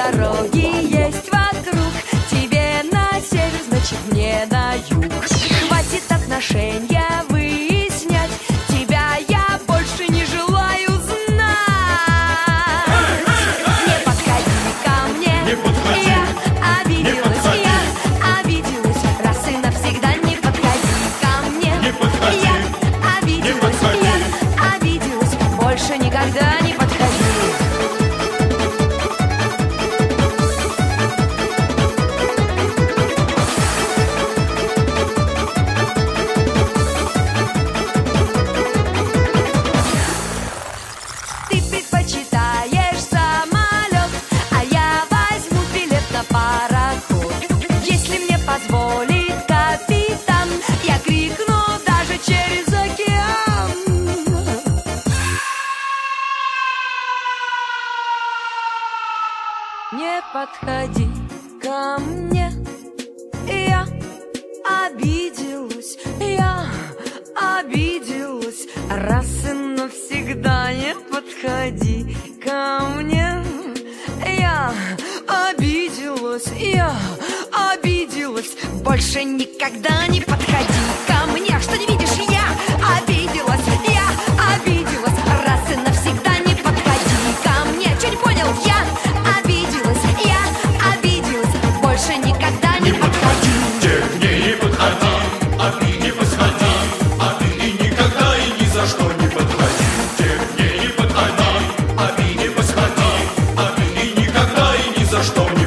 дороги есть вокруг. Тебе на север, значит мне на юг. Хватит отношения выяснять, тебя я больше не желаю знать. Не подходи ко мне, Не подходи. я обиделась, подходи. я обиделась. Раз и навсегда не подходи ко мне. Не подходи. Я обиделась, подходи. я обиделась. Больше никогда не подходи. Ты предпочитаешь самолет, а я возьму билет на пароход. Если мне позволит капитан, я крикну даже через океан. Не подходи ко мне, я обиделась, я обиделась. Раз и навсегда не подходи ко мне. Я обиделась, я обиделась. Больше никогда не подходи ко мне. Что не видишь, я обиделась, я обиделась. Раз и навсегда не подходи ко мне. Че не понял? Я обиделась, я обиделась. Больше никогда не подходи. Ты мне не подходи, а ты не подходи, а ты и никогда и ни за что не подходи. Ты мне не подходи, а ты не подходи, а ты и никогда и ни за что не